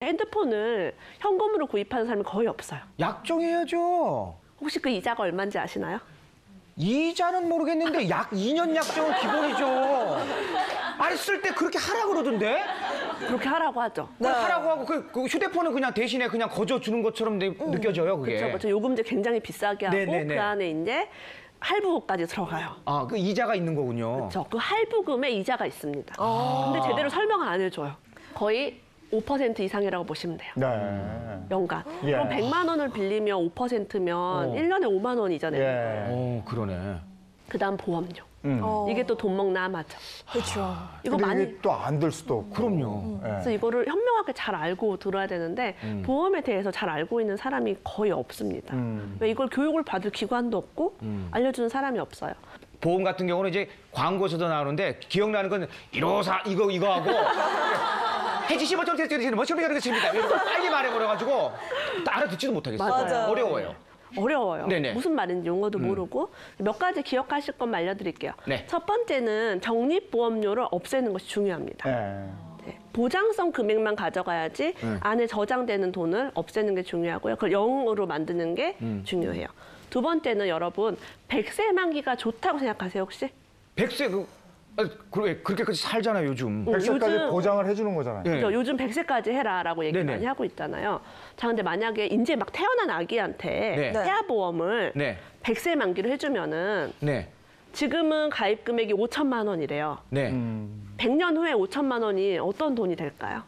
핸드폰을 현금으로 구입하는 사람이 거의 없어요. 약정해야죠. 혹시 그 이자가 얼마인지 아시나요? 이자는 모르겠는데 약 2년 약정은 기본이죠. 아니 쓸 때 그렇게 하라 그러던데? 그렇게 하라고 하죠. 하라고 하고 그 휴대폰은 그냥 대신에 그냥 거저 주는 것처럼 느껴져요, 그게. 그렇죠. 요금제 굉장히 비싸게 하고 네네네. 그 안에 이제 할부금까지 들어가요. 아, 그 이자가 있는 거군요. 그렇죠. 그 할부금에 이자가 있습니다. 근데 제대로 설명을 안 해줘요. 거의 5% 이상이라고 보시면 돼요. 네. 연간. 예. 그럼 100만 원을 빌리면 5%면 1년에 5만 원이잖아요. 예. 그러네. 그다음 보험료. 이게 또 돈 먹나 맞죠. 그렇죠. 이거 근데 많이 이게 또 안 들 수도 없고. 그럼요. 예. 그래서 이거를 현명하게 잘 알고 들어야 되는데 보험에 대해서 잘 알고 있는 사람이 거의 없습니다. 왜 이걸 교육을 받을 기관도 없고 알려주는 사람이 없어요. 보험 같은 경우는 이제 광고에서도 나오는데 기억나는 건 154 이거 하고 해지시면 좀 되시는 뭐 처음에 그러겠습니다. 이거 빨리 말해버려가지고 알아듣지도 못하겠어요. 맞아요. 어려워요. 어려워요. 네네. 무슨 말인지 용어도 모르고 몇 가지 기억하실 것만 알려드릴게요. 네. 첫 번째는 적립보험료를 없애는 것이 중요합니다. 예. 네. 보장성 금액만 가져가야지 안에 저장되는 돈을 없애는 게 중요하고요. 그걸 0으로 만드는 게 중요해요. 두 번째는 여러분 100세 만기가 좋다고 생각하세요 혹시? 100세 그렇게까지 살잖아요, 요즘. 100세까지 요즘- 보장을 해주는 거잖아요. 네. 그죠? 요즘 100세까지 해라라고 얘기 네네. 많이 하고 있잖아요. 자, 근데 만약에 이제 막 태어난 아기한테 네. 태아보험을 네. 100세 만기로 해주면은 네. 지금은 가입 금액이 5천만 원이래요. 네. 100년 후에 5천만 원이 어떤 돈이 될까요?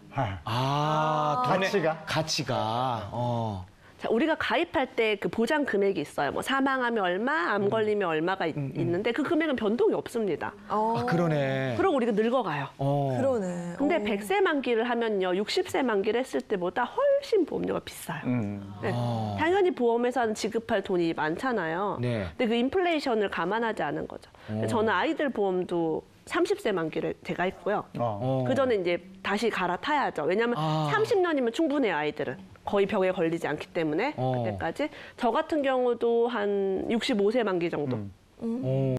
돈의 가치가? 가치가. 자, 우리가 가입할 때 그 보장 금액이 있어요. 뭐 사망하면 얼마, 암 걸리면 얼마가 있는데 그 금액은 변동이 없습니다. 아, 그러네. 그러고 우리가 늙어가요. 그러네. 근데 100세 만기를 하면요, 60세 만기를 했을 때보다 훨씬 보험료가 비싸요. 네. 당연히 보험회사는 지급할 돈이 많잖아요. 네. 근데 그 인플레이션을 감안하지 않은 거죠. 저는 아이들 보험도 30세 만기를 제가 했고요. 그 전에 이제 다시 갈아타야죠. 왜냐하면 30년이면 충분해요, 아이들은. 거의 병에 걸리지 않기 때문에 그때까지. 저 같은 경우도 한 65세 만기 정도.